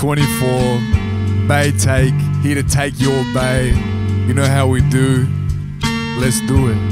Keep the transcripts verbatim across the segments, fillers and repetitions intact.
twenty-four, Bay Take, here to take your bay. You know how we do, let's do it.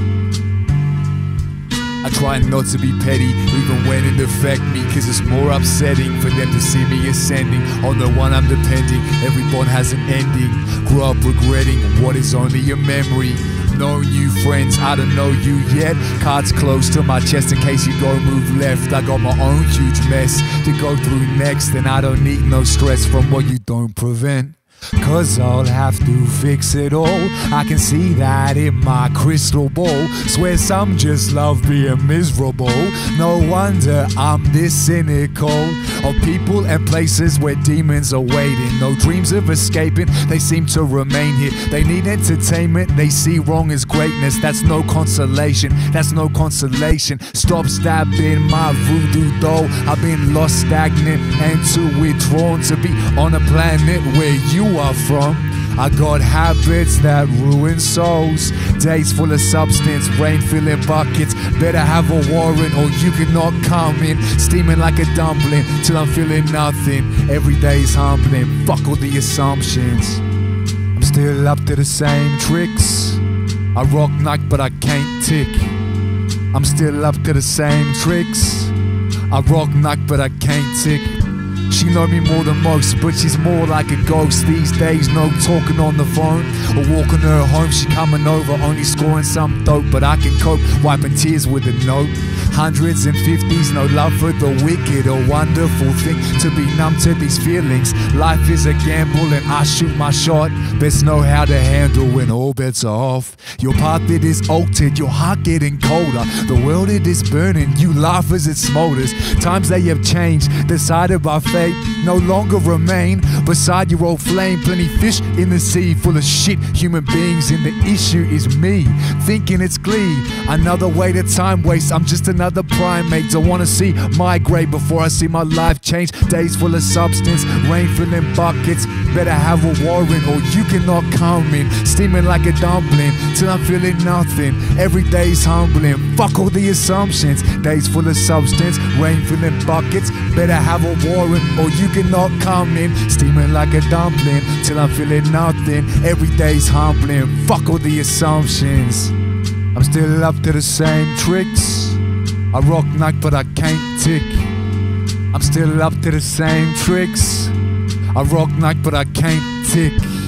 I try not to be petty, even when it affect me, cause it's more upsetting for them to see me ascending. On the one I'm depending, every bond has an ending. Grew up regretting what is only a memory. No new friends, I don't know you yet. Cards close to my chest in case you go move left. I got my own huge mess to go through next, and I don't need no stress from what you don't prevent. Cause I'll have to fix it all. I can see that in my crystal ball. Swear some just love being miserable. No wonder I'm this cynical of people and places where demons are waiting. No dreams of escaping, they seem to remain here. They need entertainment, they see wrong as greatness. That's no consolation, that's no consolation. Stop stabbing my voodoo doll. I've been lost, stagnant, and too withdrawn to be on a planet where you are from. I got habits that ruin souls. Days full of substance, rain filling buckets. Better have a warrant or you cannot come in. Steaming like a dumpling till I'm feeling nothing. Every day's humbling, fuck all the assumptions. I'm still up to the same tricks. I rock Nike but I can't tick. I'm still up to the same tricks. I rock Nike but I can't tick. She know me more than most, but she's more like a ghost these days. No talking on the phone or walking her home. She coming over, only scoring some dope, but I can cope, wiping tears with a note. Hundreds and fifties, no love for the wicked. A wonderful thing to be numb to these feelings. Life is a gamble and I shoot my shot. Best know how to handle when all bets are off. Your path it is altered, your heart getting colder. The world it is burning, you laugh as it smolders. Times they have changed, decided by fate, no longer remain beside your old flame. Plenty fish in the sea, full of shit human beings, and the issue is me, thinking it's glee. Another way to time waste, I'm just another primate. Don't wanna see my grave before I see my life change. Days full of substance, rain filling buckets. Better have a warrant or you cannot come in. Steaming like a dumpling till I'm feeling nothing. Every day's humbling, fuck all the assumptions. Days full of substance, rain filling buckets. Better have a warrant or you cannot come in. Steaming like a dumpling till I'm feeling nothing. Every day's humbling, fuck all the assumptions. I'm still up to the same tricks. I rock Nike but I can't tick. I'm still up to the same tricks. I rock Nike but I can't tick.